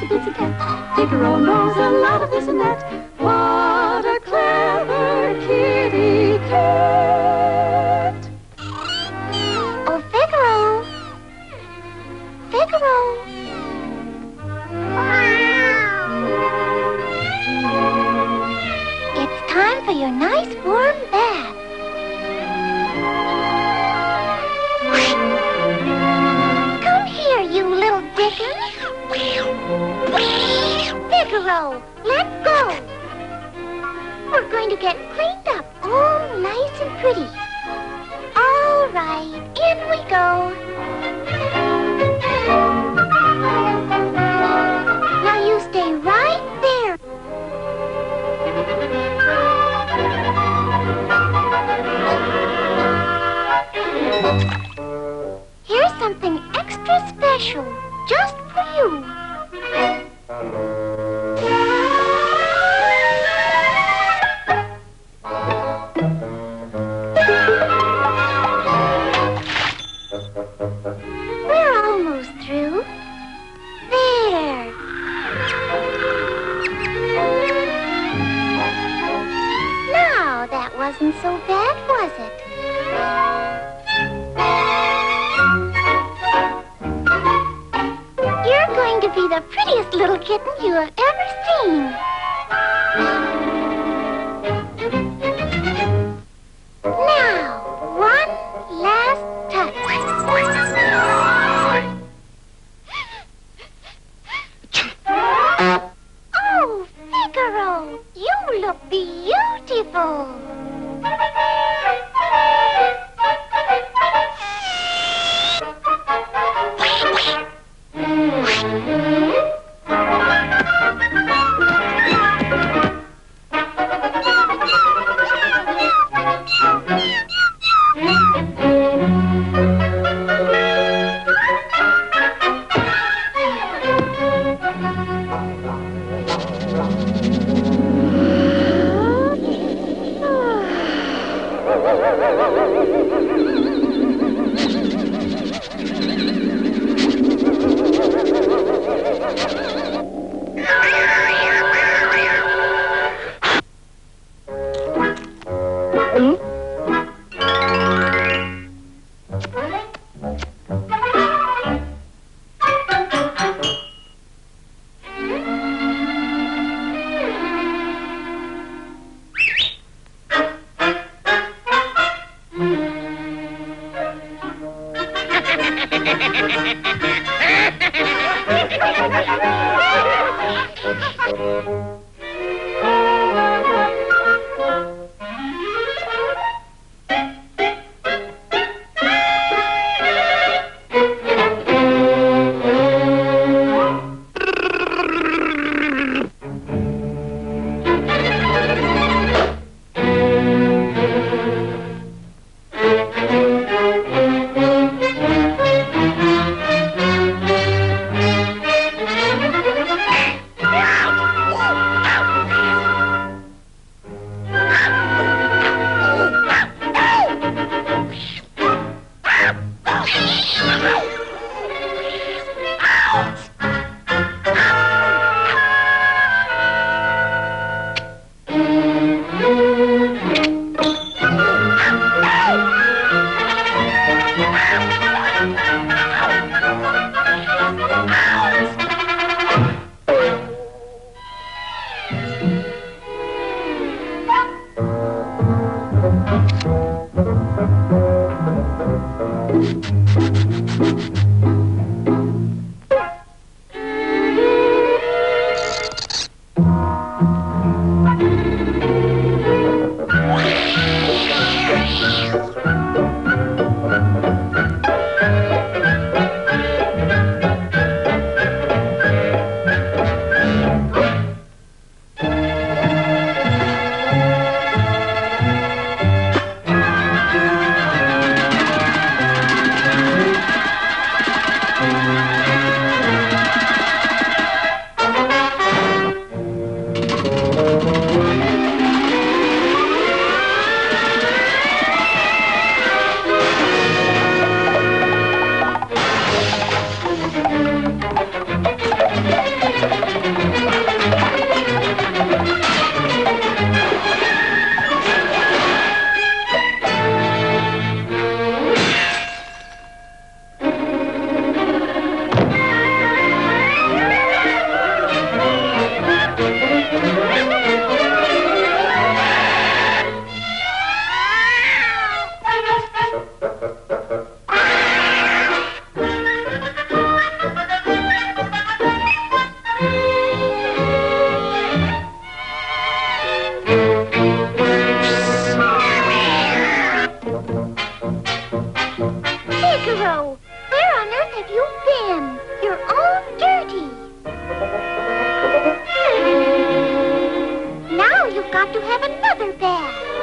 itsy bitsy cat. Figaro knows a lot of this and that. What a clever kitty cat. Oh, Figaro. Figaro. It's time for your nice warm bath. Come here, you little dickens. Figaro, let go. We're going to get cleaned up, all nice and pretty. All right, in we go. Now you stay right there. Here's something extra special, just for you. We're almost through. There. Now, that wasn't so bad, was it? You're going to be the prettiest little kitten you have ever seen. Now, one last touch. Oh, Figaro, you look beautiful. want to have another bath.